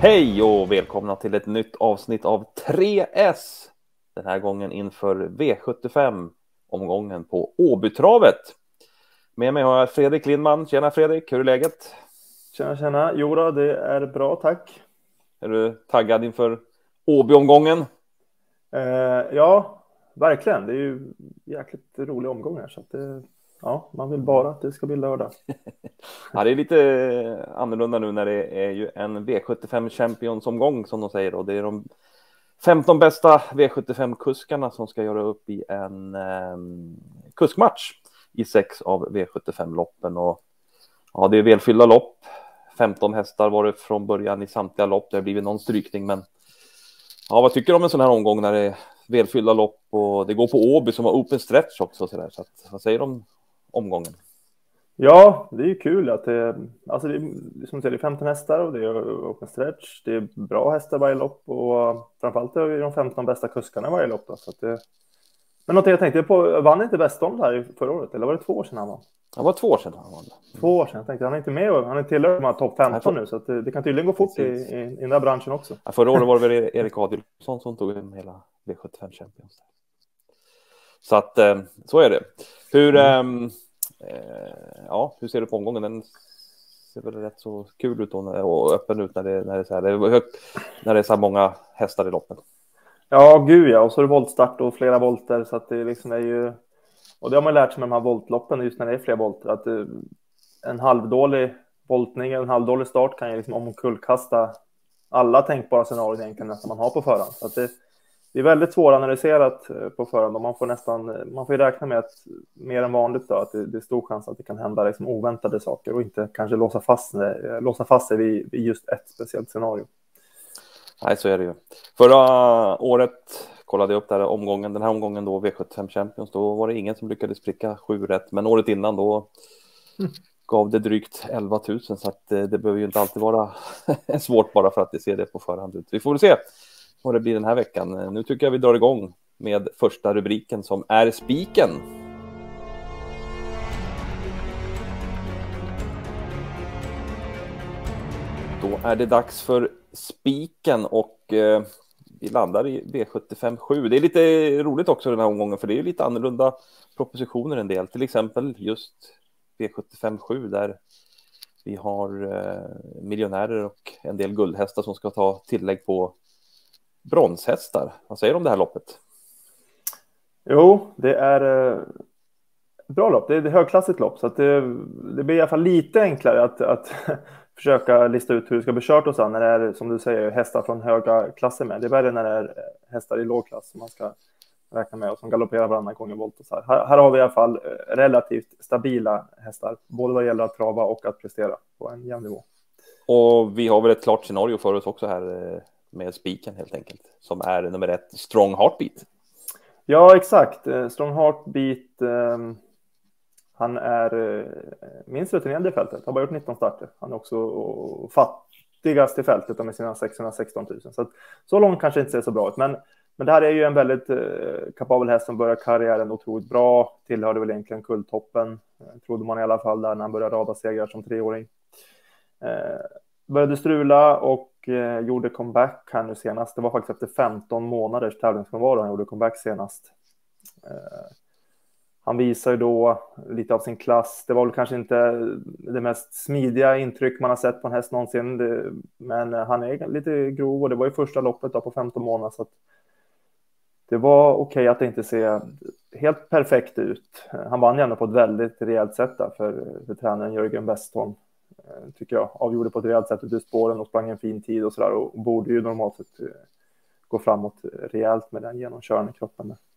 Hej och välkomna till ett nytt avsnitt av 3S. Den här gången inför V75-omgången på Åbytravet. Med mig har jag Fredrik Lindman. Tjena Fredrik, hur är läget? Tjena. Jo, det är bra, tack. Är du taggad inför Åby-omgången? Ja, verkligen. Det är ju jäkligt rolig omgång här. Så att man vill bara att det ska bli lördag. Ja, det är lite annorlunda nu när det är ju en V75 Champions-omgång som de säger. Och det är de 15 bästa V75-kuskarna som ska göra upp i en kuskmatch i 6 av V75-loppen. Och ja, det är välfyllda lopp. 15 hästar var det från början i samtliga lopp. Det har blivit någon strykning, men ja, vad tycker du om en sån här omgång när det är välfyllda lopp och det går på Åby som har open stretch också så där. Så att, vad säger du om omgången? Ja, det är ju kul att det, alltså det är, som du säger, det är 15 hästar och det är open stretch. Det är bra hästar varje lopp och framförallt är det de 15 bästa kuskarna varje lopp. Då, så att det... Men något jag tänkte på, vann inte Westholm här förra året? Eller var det 2 år sedan han vann? Det var 2 år sedan han vann. 2 år sedan, jag tänkte han är inte med, han är tillhör de här topp 15 nu, så att det kan tydligen gå fort i den här branschen också. Ja, förra året var det väl Erik Adielsson som tog in hela V75 Champions. Så att så är det. Hur ser du på omgången? Den ser väl rätt så kul ut och öppen ut när det är så här. Det är högt när det är så här många hästar i loppen. Ja, gud ja. Och så är det voltstart och flera volter. Så att det liksom är ju... Och det har man lärt sig med de här voltloppen just när det är flera volter. Att en halvdålig voltning eller en halvdålig start kan ju liksom omkullkasta alla tänkbara scenarier egentligen nästan man har på förhand. Så att det är väldigt svåranalyserat på förhand. Och man får ju räkna med att mer än vanligt då, att det är stor chans att det kan hända liksom oväntade saker och inte kanske låsa fast sig vid just ett speciellt scenario. Nej, så är det ju. Förra året kollade jag upp den här omgången då, V75 Champions, då var det ingen som lyckades pricka 7 rätt, men året innan då gav det drygt 11 000, så att det behöver ju inte alltid vara svårt bara för att det ser det på förhand ut. Vi får väl se vad det blir den här veckan. Nu tycker jag vi drar igång med första rubriken som är spiken. Då är det dags för spiken och vi landar i V75-7. Det är lite roligt också den här omgången, för det är lite annorlunda propositioner en del. Till exempel just V75-7 där vi har miljonärer och en del guldhästar som ska ta tillägg på bronshästar. Vad säger du om det här loppet? Jo, det är bra lopp. Det är ett högklassigt lopp, så att det blir i alla fall lite enklare att försöka lista ut hur det ska bli kört och så när det är, som du säger, hästar från höga klasser med. Det är värre när det är hästar i låg klass som man ska räkna med och som galopperar varannan gång i volt och så här. Här har vi i alla fall relativt stabila hästar, både vad gäller att trava och att prestera på en jämn nivå. Och vi har väl ett klart scenario för oss också här med spiken helt enkelt, som är nummer 1, Strong Heartbeat. Ja, exakt. Strong Heartbeat, han är minst rutinerad i fältet. Har bara gjort 19 starter. Han är också fattigast i fältet med sina 616 000. Så långt kanske inte ser så bra ut. Men det här är ju en väldigt kapabel häst som börjar karriären otroligt bra. Tillhörde väl egentligen kulltoppen. Trodde man i alla fall där när han började rada segrar som 3-åring. Började strula och gjorde comeback här nu senast. Det var faktiskt efter 15 månaders tävlingsfrånvaro han gjorde comeback senast. Han visar ju då lite av sin klass. Det var väl kanske inte det mest smidiga intryck man har sett på en häst någonsin. Men han är lite grov och det var ju första loppet då på 15 månader. Så att det var okej att det inte ser helt perfekt ut. Han vann gärna på ett väldigt rejält sätt där för tränaren Jörgen Westholm. Tycker jag. Avgjorde på ett rejält sätt ut i spåren och sprang en fin tid och sådär. Och borde ju normalt sett gå framåt rejält med den genomkörande kroppen där.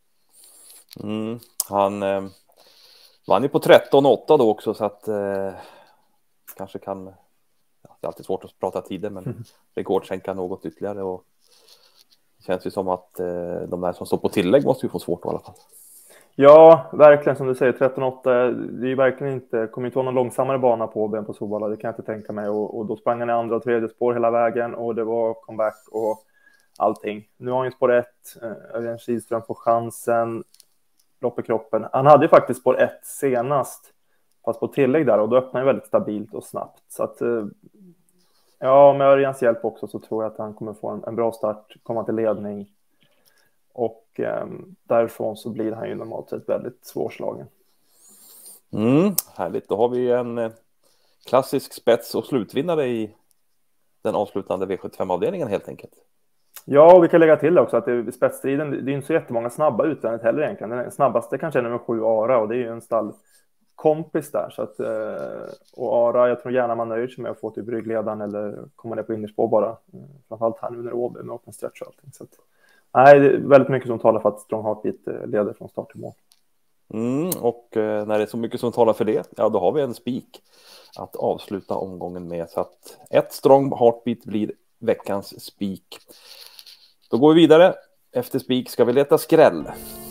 Han vann ju på 13,8 då också, så att kanske kan, det är alltid svårt att prata tider, men rekordsänka något ytterligare, och det känns ju som att de där som står på tillägg måste ju få svårt i alla fall. Ja, verkligen som du säger, 13,8, det är ju verkligen inte, kommer inte vara någon långsammare bana på Ben på Solvalla, det kan jag inte tänka mig, och då sprang han i andra och tredje spår hela vägen och det var comeback och allting. Nu har han ju spår 1, Örjan Kihlström får chansen, lopp i kroppen. Han hade ju faktiskt spår 1 senast, fast på tillägg där, och då öppnade han väldigt stabilt och snabbt. Så att Ja, med Örjans hjälp också så tror jag att han kommer få en bra start, komma till ledning. Och därifrån så blir han ju normalt sett väldigt svårslagen. Härligt, då har vi en klassisk spets och slutvinnare i den avslutande V75-avdelningen helt enkelt. Ja, och vi kan lägga till också att spetsstriden, det är inte så jättemånga snabba utvändigt heller egentligen. Den snabbaste kanske är nummer 7 Ara, och det är ju en stallkompis där. Så att, och Ara, jag tror gärna man nöjer sig med att få till ryggledaren eller komma ner på innerspår bara. Framförallt här nu när Åby med open stretch och allting. Så att, nej, det är väldigt mycket som talar för att Strong Heartbeat leder från start till mål. Och när det är så mycket som talar för det, ja då har vi en spik att avsluta omgången med. Så att ett Strong Heartbeat blir veckans spik. Då går vi vidare. Efter spik ska vi leta skräll.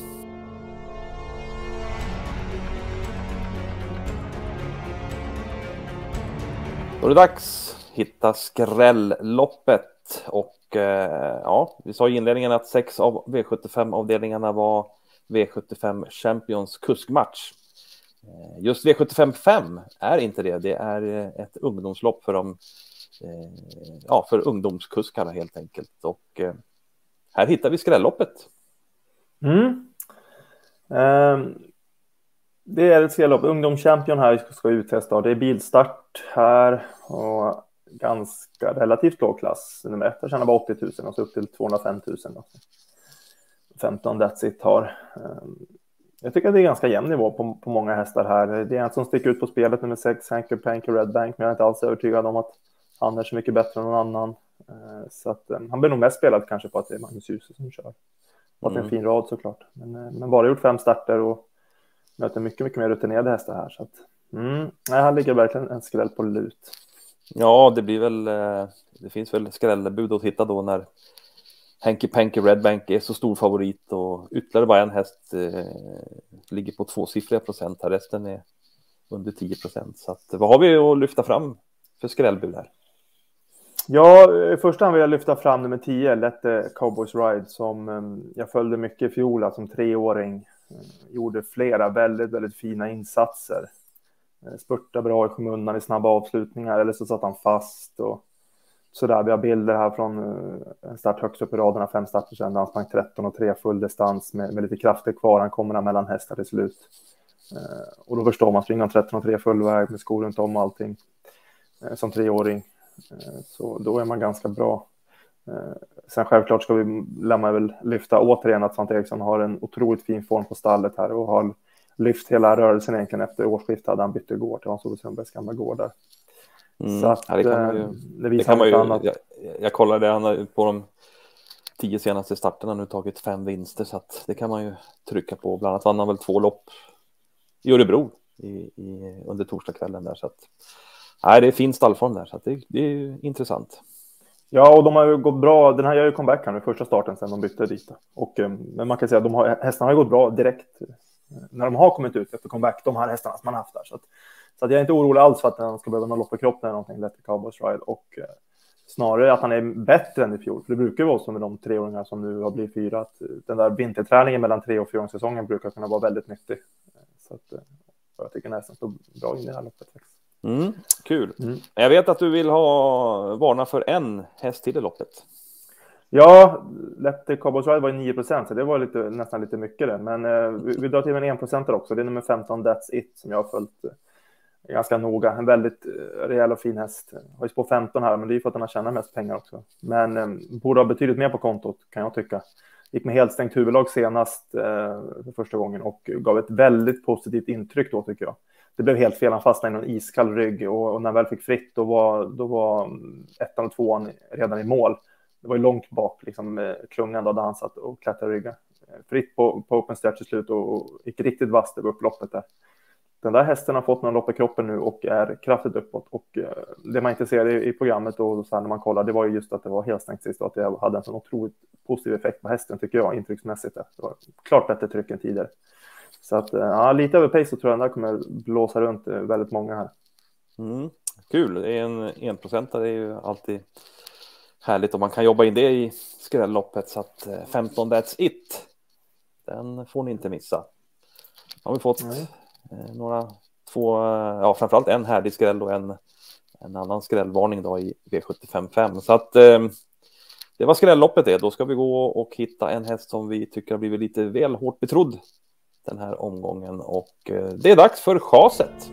Då är det dags hitta skrälloppet. Och ja, vi sa i inledningen att 6 av V75-avdelningarna var V75 Champions kuskmatch. Just V75 5 är inte det. Det är ett ungdomslopp för för ungdomskuskarna helt enkelt. Och här hittar vi skrälloppet. Det är ett skrällopp. Ungdomschampion här ska uttesta. Det är bilstart här och ganska relativt låg klass. Nummer 1 tjänar bara 80 000 och så upp till 205 000. 15 That's It har. Jag tycker att det är ganska jämn nivå på många hästar här. Det är en som sticker ut på spelet, nummer 6, Hanker Panker Red Bank, men jag är inte alls övertygad om att han är så mycket bättre än någon annan. Så att han blir nog mest spelad kanske på att det är Magnus Djuse som kör. Och att det är en fin rad såklart. Men bara gjort 5 starter och möter mycket, mycket mer rutinerade hästar här. Så att, här ligger verkligen en skräll på lut. Ja, det blir väl, det finns väl skrällbud att hitta då när Hanky Panky Red Bank är så stor favorit och ytterligare bara en häst ligger på 2-siffriga procent här. Resten är under 10%. Så att, vad har vi att lyfta fram för skrällbud här? Ja, i första hand vill jag lyfta fram nummer 10, Let Cowboys Ride, som jag följde mycket i fjol som 3-åring. Gjorde flera väldigt, väldigt fina insatser. Spurtade bra i skymundan i snabba avslutningar, eller så satt han fast och sådär. Vi har bilder här från en start högst upp i raderna, 5 starter sedan. Han sprang 13,3 full distans med lite krafter kvar. Han kommer mellan hästar till slut. Och då förstår man, springer 13,3 full väg med skor runt om och allting som 3-åring. Så då är man ganska bra. Sen självklart ska vi väl lyfta återigen att Svante Eriksson har en otroligt fin form på stallet här och har lyft hela rörelsen egentligen. Efter årsskiftet hade han bytt gård till Hans-Ove Sundbergs gamla gård där. Så att, det kan man ju, jag kollade han på de 10 senaste starterna nu tagit 5 vinster, så att det kan man ju trycka på. Bland annat vann han väl 2 lopp i Örebro under torsdagskvällen där, så att det är fin stallform där, så att det är intressant. Ja, och de har ju gått bra. Den här gör ju comeback här med första starten sen de bytte dit. Och men man kan säga att hästarna har ju gått bra direkt när de har kommit ut efter comeback, de här hästarna som man haft där. Så att jag är inte orolig alls för att han ska behöva någon lopp i kroppen eller någonting, Let the Cowboys Ride. Och snarare att han är bättre än i fjol. För det brukar vara så med de 3-åringar som nu har blivit 4, att den där vinterträningen mellan 3- och 4-åringssäsongen brukar kunna vara väldigt nyttig. Så att jag tycker nästan står bra in i det här loppet. Kul. Jag vet att du vill varna för en häst till i loppet. Ja, Let the Cowboys Ride var ju 9%, så det var nästan lite mycket det. Men vi drar till med en 1% också. Det är nummer 15, That's It, som jag har följt ganska noga. En väldigt rejäl och fin häst. Har ju på 15 här, men det är för att den har tjänat mest pengar också. Men borde ha betydligt mer på kontot, kan jag tycka. Gick med helt stängt huvudlag senast för första gången och gav ett väldigt positivt intryck då, tycker jag. Det blev helt fel, han fastnade i någon iskall rygg och när han väl fick fritt då var 1 och 2 redan i mål. Det var ju långt bak, liksom klungan då, där han satt och klättrade rygga. Fritt på open stretch i slut och gick riktigt vasst över upploppet där. Den där hästen har fått någon lopp i kroppen nu och är kraftigt uppåt. Och det man inte ser i programmet och så här när man kollar, det var ju just att det var helt stängt sist och att det hade en sån otroligt positiv effekt på hästen, tycker jag, intrycksmässigt. Det var klart bättre tryck än tidigare. Så att lite över pace så tror jag den där kommer blåsa runt väldigt många här. Kul, det är en 1%, det är ju alltid härligt om man kan jobba in det i skrälloppet. Så att 15 That's It, den får ni inte missa. Har vi fått framförallt en härlig skräll och en en annan skrällvarning då i V75-5. Så att det var skrälloppet det. Då ska vi gå och hitta en häst som vi tycker har blivit lite väl hårt betrodd den här omgången. Och det är dags för chaset.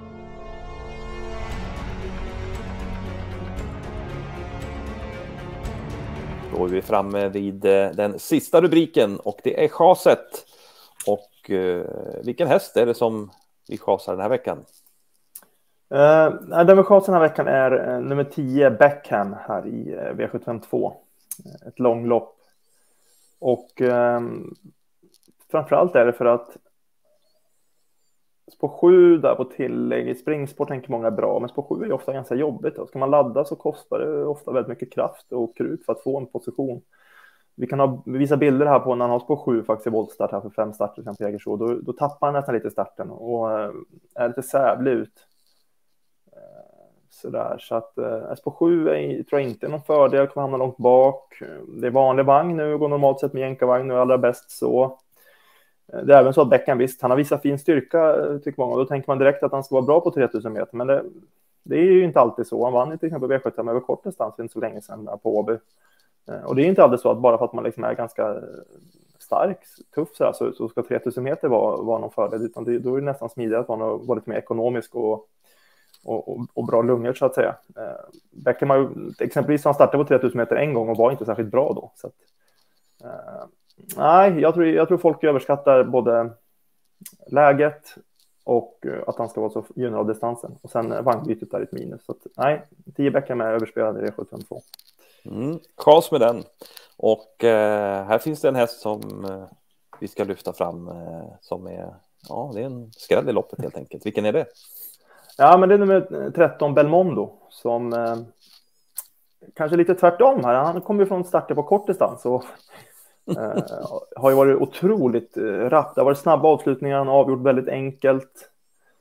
Då är vi framme vid den sista rubriken och det är chaset. Och vilken häst är det som vi chasar den här veckan? Den vi chasar den här veckan är nummer 10 Beckham här i V752. Ett långlopp. Och framförallt är det för att spår 7 där på tillägg i springsport tänker många är bra, men spår 7 är ofta ganska jobbigt. Då. Ska man ladda så kostar det ofta väldigt mycket kraft och krut för att få en position. Vi kan visa bilder här på när han har spår 7 faktiskt i voltstart här för 5 starter sen på Jägersro. Då tappar han nästan lite i starten och är lite sävlig ut. Sådär, så att spår 7 tror jag inte är någon fördel, kommer hamna långt bak. Det är vanlig vagn nu, går normalt sett med jänkarvagn nu allra bäst så. Det är även så att Beckham visst, han har visat fin styrka tycker många. Då tänker man direkt att han ska vara bra på 3000 meter, men det är ju inte alltid så. Han vann till exempel V75 över kort distans för inte så länge sedan där på Åby. Och det är inte alltid så att bara för att man liksom är ganska stark, tuff så ska 3000 meter vara någon fördel, utan då är det nästan smidigare att vara lite mer ekonomisk och bra lungor så att säga. Beckham har exempelvis han startade på 3000 meter en gång och var inte särskilt bra då. Så att, nej, jag tror folk överskattar både läget och att han ska vara så gynnad av distansen. Och sen vagnbytet där ett minus. Så att, nej, 10 Beckham är överspelad i V752. Chas med den. Och här finns det en häst som vi ska lyfta fram som är, det är en skräll i loppet helt enkelt. Vilken är det? Ja, men det är nummer 13 Belmondo som kanske lite tvärtom här. Han kommer ju från starter på kort distans och har ju varit otroligt rapp. Det har varit snabba avslutningar, han har avgjort väldigt enkelt.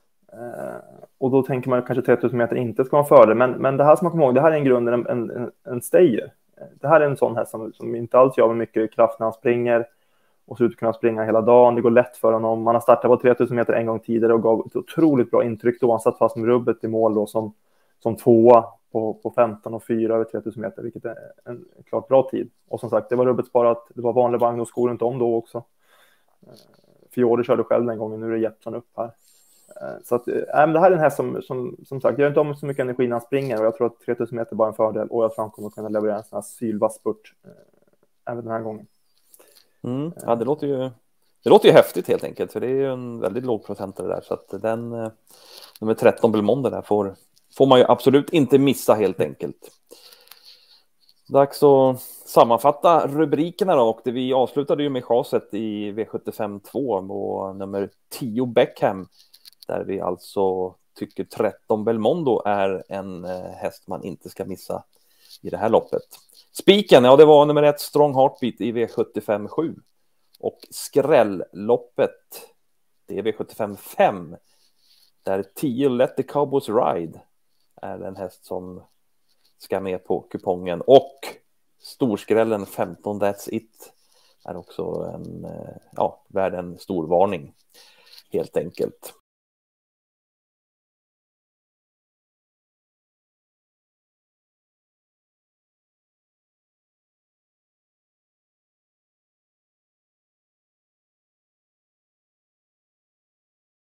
Och då tänker man kanske 3000 meter inte ska vara en fördel. Men det här som man kommer ihåg, det här är en grund en stayer. Det här är en sån här som inte alls gör med mycket kraft när han springer. Och så ut att kunna springa hela dagen. Det går lätt för honom. Man har startat på 3000 meter en gång tidigare och gav ett otroligt bra intryck då. Han satt fast med rubbet i mål då som tvåa på 15 och 4 över 3000 meter. Vilket är en klart bra tid. Och som sagt, det var rubbet sparat. Det var vanlig vagn och skor runt om då också. Fiore körde själv den gången. Nu är det Jeppson upp här. Så att, men det här är en häst som sagt, gör inte om så mycket energi när han springer. Och jag tror att 3000 meter bara är en fördel. Och jag tror han kommer att kunna leverera en sån här sylvass spurt även den här gången. Ja, det låter ju häftigt helt enkelt, för det är ju en väldigt låg procentare där, så att den nummer 13 Belmondo där får man ju absolut inte missa helt enkelt. Dags att sammanfatta rubrikerna då, och vi avslutade ju med chaset i V75-2 och nummer 10 Beckham, där vi alltså tycker 13 Belmondo är en häst man inte ska missa i det här loppet. Spiken, det var nummer 1 Strong Heartbeat i V75-7. Och skrällloppet, det är V75-5. Där 10 Let the Cowboys Ride är en häst som ska med på kupongen. Och storskrällen 15 That's It är också värd en stor varning helt enkelt.